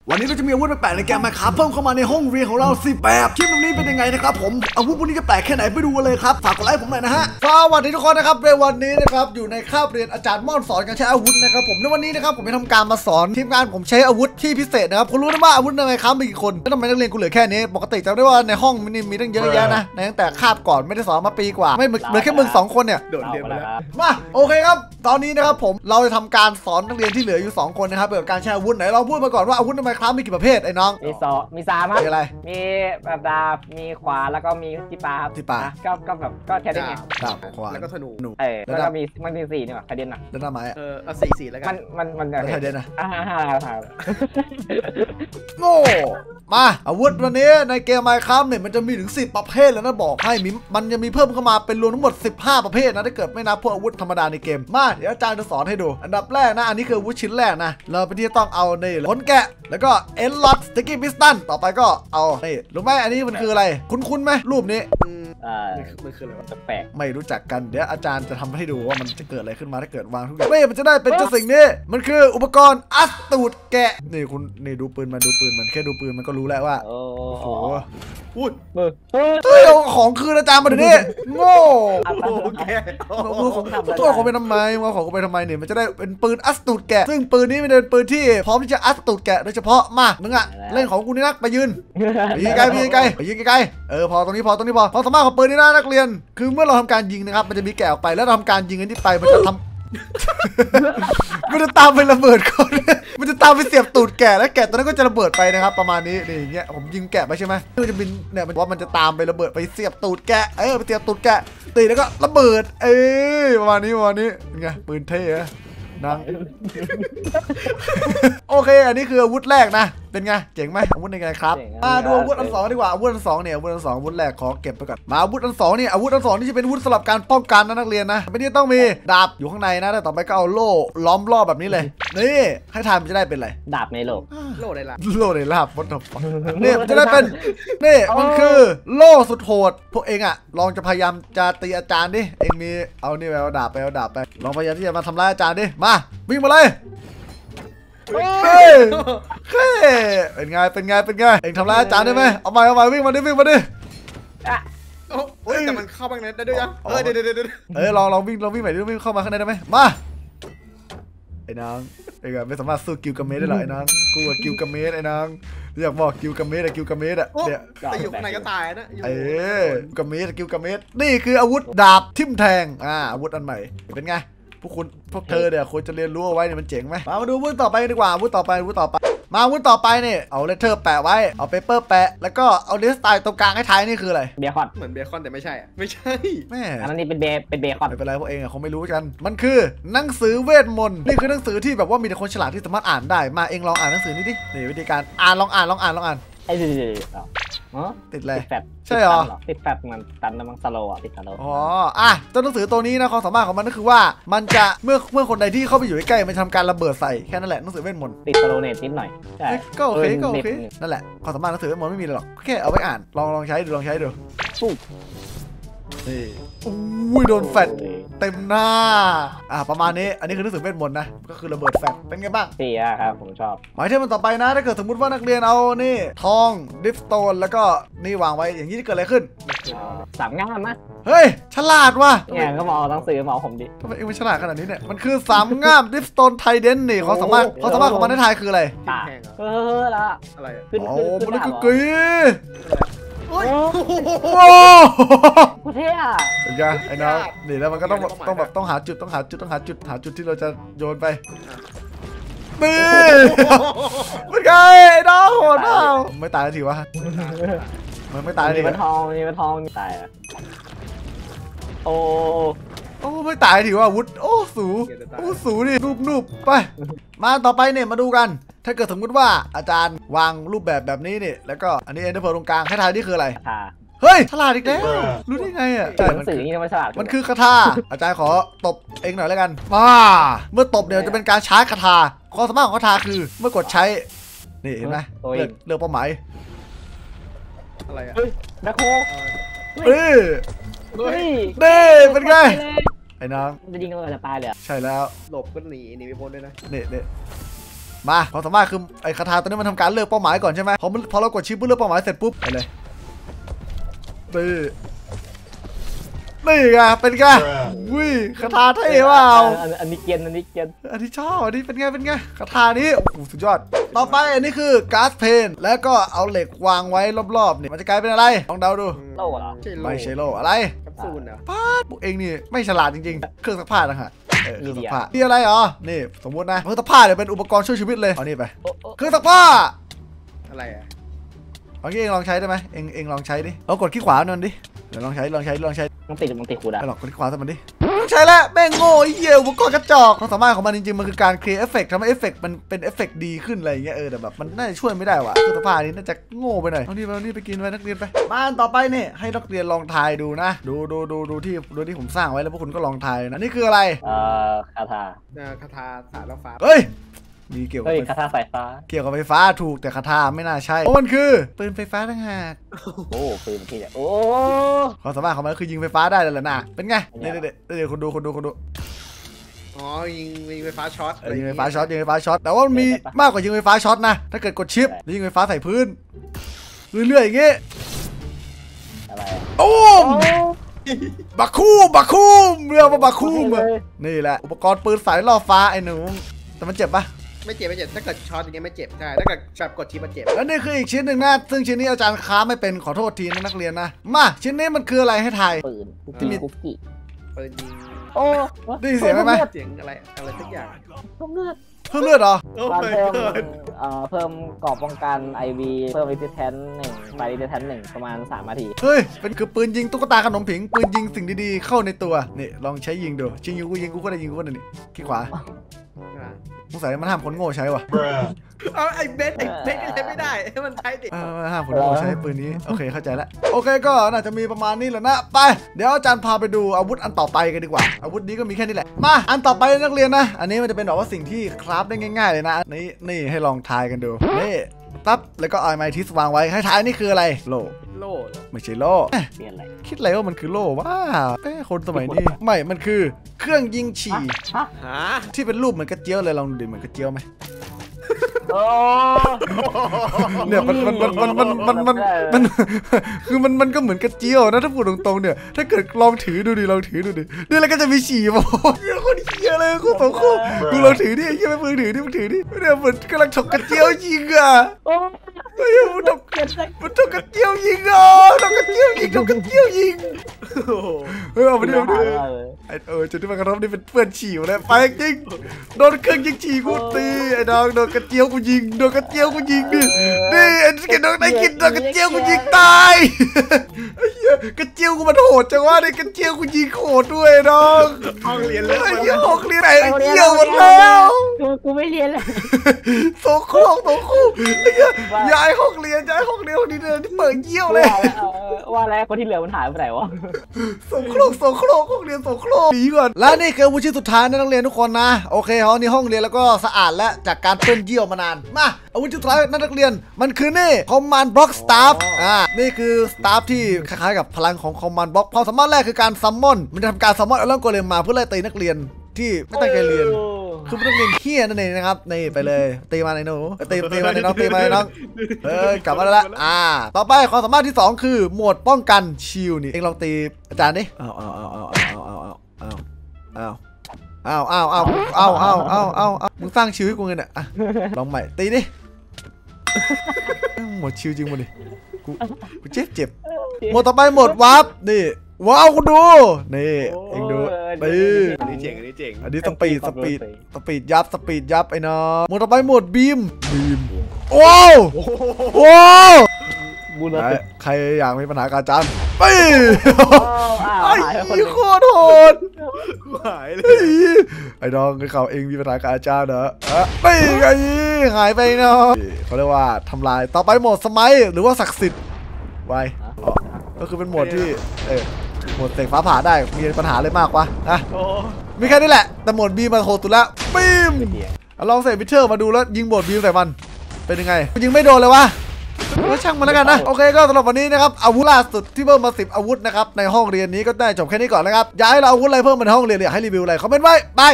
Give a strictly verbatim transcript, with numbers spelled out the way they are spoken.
วันนี้เราจะมีอาวุธแปลกๆในเกมมาครับเพิ่มเข้ามาในห้องเรียนของเราสิบแบบคลิปนี้เป็นยังไงนะครับผมอาวุธพวกนี้จะแปลกแค่ไหนไปดูกันเลยครับฝากกดไลค์ผมหน่อยนะฮะสวัสดีทุกคนนะครับในวันนี้นะครับอยู่ในคาบเรียนอาจารย์ม่อนสอนการใช้อาวุธนะครับผมในวันนี้นะครับผมจะทำการมาสอนทีมงานผมใช้อาวุธที่พิเศษนะครับคุณรู้ไหมว่าอาวุธในครับมีกี่คนแล้วทำไมนักเรียนกูเหลือแค่นี้ปกติจำได้ว่าในห้องมันมีตั้งเยอะแยะนะในตั้งแต่คาบก่อนไม่ได้สอนมาปีกว่าไม่เหลือแค่มึงสองคนเนี่ยโดดเรียนไปแล้วมาโอเคครับตอนนี้นะครับผมเราจะทำการสอนนักเรียนที่เหลืออยู่สองคนนะครับเกี่ยวกับการใช้อาวุธไหนเราพูดมาก่อนว่าอาวุธในไมครับมีกี่ประเภทไอ้น้องมีสองมีสามครับมีอะไรมีแบบดาบมีขวาแล้วก็มีที่ปลาครับที่ปลาก็ก็แบบก็แค่ได้ไงดาบขวาแล้วก็ธนูเออแล้วก็มีมันมีสี่นี่หว่าไทเดนอ่ะแล้วหน้าไม้เออเอาสี่สี่แล้วกันมันมันมันไทเดนอ่ะอ่าฮ่าฮ่าโง่มาอาวุธวันนี้ในเกมไมครับเนี่ยมันจะมีถึงสิบประเภทแล้วนะบอกให้มีมันจะมีเพิ่มเข้ามาเป็นรวมทั้งหมดสิบห้าประเภทนะถ้าเกิดไม่นับพวกอาวุธธรรมดาในเกมมาเดี๋ยวอาจารย์จะสอนให้ดูอันดับแรกนะอันนี้คืออาวุธชิ้นแรกนะเราเป็นที่ต้องเอาในขนแกะแล้วก็เอ็นล็อตสติ๊กกี้พิสตันต่อไปก็เอานี่รู้ไหมอันนี้มันคืออะไรคุ้นๆไหมรูปนี้อ่ามันคืออะไรวะแปลกไม่รู้จักกันเดี๋ยวอาจารย์จะทำให้ดูว่ามันจะเกิดอะไรขึ้นมาถ้าเกิดวางทุกอย่างไม่มันจะได้เป็นเจ้าสิ่งนี้มันคืออุปกรณ์อัสตูดแกะนี่คุณนี่ดูปืนมันดูปืนมันแค่ดูปืนมันก็รู้แล้วว่าโอ้โหพูดมือเฮ้ยเอาของคืนอาจารย์มาดิโง่โอเคมือของตัวของไปทำไมมือของไปทำไมเนี่ยมันจะได้เป็นปืนอัสตูดแกะซึ่งปืนนี้มันเป็นปืนที่พร้อมที่จะอัสตูดแกะโดยเฉพาะมามึงอะเล่นของกูนี่นักไปยืนไปยืนไกลไปยืนไกลไปยืนไกลเออพอตรงนี้พอตรงนี้พอพอสามารถของปืนนี้นะนักเรียนคือเมื่อเราทำการยิงนะครับมันจะมีแกะออกไปแล้วเราทำการยิงอันนี้ไปมันจะทำมันจะตามไประเบิดคนมันจะตามไปเสียบตูดแกะแล้วแกะตัวนั้นก็จะระเบิดไปนะครับประมาณนี้นี่อย่างเงี้ยผมยิงแกะไปใช่ไหมมันจะบินเนี่ยมันว่ามันจะตามไประเบิดไปเสียบตูดแกะเออไปเสียบตูดแกะตีแล้วก็ระเบิดเอ้ยประมาณนี้ประมาณนี้เป็นไงปืนเท่นะนังโอเคอันนี้คืออาวุธแรกนะเป็นไงเจ๋งไหมอาวุธในไงครับมาดูอาวุธอันสองดีกว่าอาวุธอันสองเนี่ยอาวุธอันสองอาวุธแรกขอเก็บไปก่อนมาอาวุธอันสองนี่อาวุธอันสองนี่จะเป็นอาวุธสำหรับการป้องกันนะนักเรียนนะไม่ได้ต้องมีดาบอยู่ข้างในนะแต่ต่อไปก็เอาโล่ล้อมรอบแบบนี้เลยนี่ให้ทายมันจะได้เป็นอะไรดาบในโลกโล่ในลาบโล่ในลาบวัดนี่มันจะได้เป็นนี่มันคือโล่สุดโหดพวกเองอ่ะลองจะพยายามจะตีอาจารย์ดิเองมีเอานี่ไปเอาดาบไปเอาดาบไปลองพยายามที่จะมาทำร้ายอาจารย์ดิมาวิ่งมาเลยเฮ้ยเฮ้ยเป็นไงเป็นไงเป็นไงเอ็งทำร้ายอาจารย์ได้ไหมเอาไปเอาไปวิ่งมาดิวิ่งมาดิโอ้ยแต่มันเข้าบ้างได้ด้วยยังเออเดี๋ยวเดี๋ยวเดี๋ยวเออลองลองวิ่งลองวิ่งไปดิวิ่งเข้ามาข้างในได้ไหมมาไอ้นางไอ้กไม่สามารถสู้กิลกัมเมสได้หรอไอ้นางกูกับกิลกัมเมสไอ้นางอยากบอกกิลกัมเมสอะกิลกัมเมสอะเนี่ยแต่อยู่ข้างในก็ตายนะเออกัมเมสกิลกัมเมสนี่คืออาวุธดาบทิ่มแทงอ่าอาวุธอันใหม่เป็นไงพวกคุณพวกเธอเนี่ยควรจะเรียนรู้เอาไว้เนี่ยมันเจ๋งไหมมามาดูอาวุธต่อไปดีกว่าอาวุธต่อไปอาวุธต่อไปมาอาวุธต่อไปเนี่ยเอาเลเทอร์แปะไว้เอาเปเปอร์แปะแล้วก็เอาเลสไตล์ตรงกลางให้ท้ายนี่คืออะไรเบคอนเหมือนเบคอนแต่ไม่ใช่อ่ะไม่ใช่แม่อันนี้เป็นเบเป็นเบคอนไม่เป็นไรพวกเองอะคงไม่รู้กันมันคือหนังสือเวทมนต์นี่คือหนังสือที่แบบว่ามีแต่คนฉลาดที่สามารถอ่านได้มาเองลองอ่านหนังสือนี้ดินี่วิธีการอ่านลองอ่านลองอ่านลองอ่านไอ้ดิติดอะไรแฟตใช่หรอติดแฟตมันตันแล้วมันสโลอ่ะติดสโลอ๋ออ่ะตัวหนังสือตัวนี้นะความสามารถของมันก็คือว่ามันจะเมื่อเมื่อคนใดที่เข้าไปอยู่ใกล้มันทำการระเบิดใส่แค่นั้นแหละหนังสือเวทมนต์ติดสโลเนตนิดหน่อยใช่ก็โอเคก็โอเคนั่นแหละความสามารถหนังสือเวทมนต์ไม่มีหรอกแค่เอาไว้อ่านลองลองใช้ดูลองใช้ดูปุ๊บนี่อุ้ยโดนแฟตเต็มหน้าอ่ะประมาณนี้อันนี้คือหนังสือเวทมนต์นะก็คือระเบิดแฟตเป็นไงบ้างดีอะครับผมชอบหมายถึงมันต่อไปนะถ้าเกิดสมมติว่านักเรียนเอานี่ทองดิฟสโตนแล้วก็นี่วางไว้อย่างนี้จะเกิดอะไรขึ้นสามง่ามมั้ยเฮ้ยฉลาดว่ะเนี่ยก็มองหนังสือมองผมดิทำไมเอ็งไม่ฉลาดขนาดนี้เนี่ยมันคือสามง่ามดิฟสโตนไทเดนนี่เขาสามารถเขาสามารถของมันได้ทายคืออะไรเออละอะไรขึ้นโอ้มันคือกรีโอ้โหกูเท่อะเป็นไงไอ้น้องนี่แล้วมันก็ต้องต้องแบบต้องหาจุดต้องหาจุดต้องหาจุดหาจุดที่เราจะโยนไปนี่เป็นไงไอ้น้องโหดมากไม่ตายทีวะมันไม่ตายทีมันทองนี่มันทองตายอะโอ้โอ้ไม่ตายทีว่าวุฒโอ้สูโอ้สูนี่นูบนูบไปมาต่อไปเนี่ยมาดูกันถ้าเกิดสมมติว่าอาจารย์วางรูปแบบแบบนี้นี่แล้วก็อันนี้เอ็นเตอร์เพลตรงกลางให้ทายนี่คืออะไรเฮ้ยฉลาดอีกแล้วรู้ได้ไงอ่ะใช่หนังสือนี่มันฉลาดมันคือคาถาอาจารย์ขอตบเองหน่อยแล้วกันมาเมื่อตบเนี่ยจะเป็นการชาร์จคาถาความสามารถของคาถาคือเมื่อกดใช้นี่เห็นไหมเลือกเลือกเป้าหมายอะไรอ่ะแบคโฮเฮ้ยเฮ้ยเป็นไงไอ้น้องจะยิงเราจะตายเลยใช่แล้วหลบก็หนีหนีไม่พ้นด้วยนะเด็ดเด็ดมาความสามารถคือไอ้คาถาตัวนี้มันทำการเลือกเป้าหมายก่อนใช่ไหมพอมันพอเรากดชิปเพื่อเลือกเป้าหมายเสร็จปุ๊บไปเลยนี่นี่ไงเป็นไงวิ่งคาถาเท่เปล่าอันนี้เกียนอันนี้เกียนอันนี้ชอบอันนี้เป็นไงเป็นไงคาถานี้โอ้โหสุดยอดต่อไปอันนี้คือก๊าซเพนแล้วก็เอาเหล็กวางไว้รอบๆนี่มันจะกลายเป็นอะไรลองเดาดูโล่เหรอไม่ใช่โลอะไรแคปซูลเหรอป้าพวกเองนี่ไม่ฉลาดจริงๆเครื่องซักผ้านะฮะเออเครื่องซักผ้านี่อะไรอ๋อนี่สมมตินะเครื่องซักผ้าเนี่ยเป็นอุปกรณ์ช่วยชีวิตเลยเอานี่ไปเครื่องซักผ้าอะไรอ่ะเอางี้เองลองใช้ได้ไหมเองเองลองใช้ดิลองกดขี้ขวาหน่อยดิเดี๋ยวลองใช้ลองใช้ลองใช้มันติดมันติดคูดอ่ะไม่หรอกกดขี้ขวาสักมันดิใช้แล้วแม่งโง่ไอ้เหี้ยอุปกรณ์กระจอกความสามารถของมันจริงๆมันคือการ create effect ทำให้ effect มันเป็น effect ดีขึ้นอะไรอย่างเงี้ยเออแต่แบบมันน่าจะช่วยไม่ได้ว่ะเครื่องซักผ้านี้น่าจะโง่ไปหน่อยเอานี่ไปเอานี่ไปกินไปนักเรียนไปบ้านต่อไปนี่ให้นักเรียนลองทายดูนะดูดูดูดูที่ดูที่ผมสร้างไว้แล้วพวกคุณก็ลองทายนะนี่คืออะไรเอ่อคาถาคาถาสายล่อฟ้าเฮ้ยมีเกี่ยวกับเฮ้ยคาถาสายฟ้าเกี่ยวกับไฟฟ้าถูกแต่คาถาไม่น่าใช่เพราะมันคือปืนไฟฟ้าต่างหากโอ้ปืนพี่เนี่ยโอ้ความสามารถของมันคือยิงไฟฟ้าได้เลยแหละนะเป็นไงเดี๋ยวเดี๋ยวเดี๋ยวคุณดูคุณดูคุณดูอ๋อยิงยิงไฟฟ้าช็อตยิงไฟฟ้าช็อตยิงไฟฟ้าช็อตแต่ว่ามันมีมากกว่ายิงไฟฟ้าช็อตนะถ้าเกิดกดชิปแล้วยิงไฟฟ้าใส่พื้นเรื่อยๆอย่างงี้อะไรโอ้มบักคูมบักคูมเรื่องมาบักคูมนี่แหละอุปกรณ์ปืนสายล่อฟ้าไอ้หนูแต่มันเจ็บปะไม่เจ็บไม่เจ็บถ้าเกิดช็อตอย่างเงี้ยไม่เจ็บใช่ถ้าเกิดแบบกดทีมันเจ็บแล้วนี่คืออีกชิ้นหนึ่งนะซึ่งชิ้นนี้อาจารย์ค้าไม่เป็นขอโทษทีนะนักเรียนนะมาชิ้นนี้มันคืออะไรให้ทายปืนที่มีคุกกี้ปืนยิงโอ้ได้ยินเสียงไหมเสียงอะไรอะไรสักอย่างเพิ่มเลือดเพิ่มเลือดเหรอโอ้การ my เพิ่ม god เอ่อเพิ่มกรอบป้องกันไอวีเพิ่มรีสิสแทนหนึ่งไฟรีสิสแทนหนึ่งประมาณสามนาทีเฮ้ยเป็นคือปืนยิงตุ๊กตาขนมผิงปืนยิงสิ่งดีๆเข้าในตัวนี่ลองใช้ยิงดูชิงยิงกูยิงกูก็ได้ยิงกูก็ได้นี่ขี้ขวาสงสัยมันห้ามคนโง่ใช้ว่ะเอาไอ้เบสไอ้เบสก็ใช้ไม่ได้มันใช้ดิเออห้ามคนโง่ใช้ปืนนี้โอเคเข้าใจแล้วโอเคก็น่าจะมีประมาณนี้แหละนะไปเดี๋ยวอาจารย์พาไปดูอาวุธอันต่อไปกันดีกว่าอาวุธนี้ก็มีแค่นี้แหละมาอันต่อไปนักเรียนนะอันนี้มันจะเป็นแบบว่าสิ่งที่คราฟได้ง่ายๆเลยนะนี่นี่ให้ลองทายกันดูนี่ปั๊บแล้วก็เอาไมทิสวางไว้ให้ทายนี่คืออะไรโล่โล่ไม่ใช่โล่เปลี่ยนอะไรคิดอะไรว่ามันคือโล่ว้าแต่คนสมัยนี้ไม่มันคือเครื่องยิงฉี่ฮะฮะที่เป็นรูปเหมือนกระเจียวเลยลองดูดิเหมือนกระเจียวไหมโอ้เนี่ยมันมันมันมันมันมันมันมันคือมันมันก็เหมือนกระเจียวนะถ้าพูดตรงๆเนี่ยถ้าเกิดลองถือดูดิลองถือดูดินี่แล้วก็จะมีฉี่มาโอ้ยเหี้ยคนเหี้ยเลยคุณสองคนกูลองถือดิไอ้เหี้ยไม่มือถือดิมึงถือดิเนี่ยเหมือนกำลังถกกระเจียวยิงอ่ะโอ้เฮ้ยมันถกมันถกกระเจียวยิงอ่ะถกกระเจียวยิงถกกระเจียวยิงเออเอาไปดิเอาไปดิไอเออจุดที่มันกระทบนี่เป็นเปื้อนฉี่หมดเลยไปจริงโดนเครื่องยิงฉี่กูตีไอ้น้องโดนกระเจียวกูยิงโดนกระเจียวกูยิงดินี่ไอ้กินโดนไอ้กินโดนกระเจียวกูยิงตายไอ้เหี้ยกระเจียวกูมันโหดจังวะนี่กระเจียวกูยิงโหดด้วยน้องห้องเรียนเลยไอ้เหี้ยหกเรียนไอ้เหี้ยหมดแล้วกูกูไม่เรียนเลยโซโครกโซโครกไอ้เหี้ยย้ายห้องเรียนย้ายห้องเรียนห้องนี้เดินที่เปิดเยี่ยวเลยว่าแล้วคนที่เหลือมันหายไปไหนวะโซโครกโซโครกห้องเรียนโซโครกหนีก่อนและนี่คืออาวุธชิ้นสุดท้ายนะนักเรียนทุกคนนะโอเคห้องนี้ห้องเรียนแล้วก็สะอาดและจากการเปื้อนเยี่ยวมานานมาอาวุธชิ้นสุดท้ายนักเรียนมันคือนี่คอมมานด์บล็อกสตาฟอ่านี่คือสตาฟที่คล้ายๆกับพลังของคอมมานด์บล็อกความสามารถแรกคือการซัมมอนมันจะทำการซัมมอนเอาเรื่องโกเลมมาเพื่อไล่ตีนักเรียนที่ไม่ตั้งใจเรียนคือไม่ต้องเรียนเฮี้ยนั่นเองนะครับนี่ไปเลยตีมาในหนูตีตีมาในน้องตีมาในน้องเออกลับมาแล้วอ่าต่อไปความสามารถที่สองคือโหมดป้องกันชิลนี่เองลองตีอาจารย์ดิเอาเอาเอาเอาเอาเอาเอาเอาเอาเอาเอาเอาเอาเอาเอาเอาเอามึงสร้างชิลให้กูเงินอ่ะลองใหม่ตีดิหมดชิลจริงมั้ยดิกูกูเจ็บเจ็บโหมดต่อไปโหมดวาร์ปนี่ว้าวคุณดูนี่เองดูนี่อันนี้เจ๋งอันนี้เจ๋งอันนี้สปีดสปีดสปีดยับสปีดยับไอ้น้องหมดต่อไปหมดบีมบีมว้าวว้าวบูรใครอยากมีปัญหากับอาจารย์ไปไอ้หายไปคนยี่นึงโคตรโหดหายเลยไอ้น้องเขาเองมีปัญหากับอาจารย์เหรอไปไงหายไปเนาะเขาเรียกว่าทำลายต่อไปโหมดสมัยหรือว่าศักดิ์สิทธิ์ไวก็คือเป็นโหมดที่เออโหมดเตะฟ้าผ่าได้มีปัญหาอะไรมากวะนะมีแค่นี้แหละแต่โหมดบีมาโหดสุดแล้วบีมลองใส่พิเชอร์มาดูแล้วยิงโหมดบีมใส่มันเป็นยังไงยิงไม่โดนเลยวะก็ช่างมันแล้วกันนะโอเคก็สำหรับวันนี้นะครับอาวุธล่าสุดที่เพิ่มมาสิบอาวุธนะครับในห้องเรียนนี้ก็ได้จบแค่นี้ก่อนนะครับอยากให้เราอาวุธอะไรเพิ่มมาในห้องเรียนอยากให้รีวิวอะไรคอมเมนต์ไว้บาย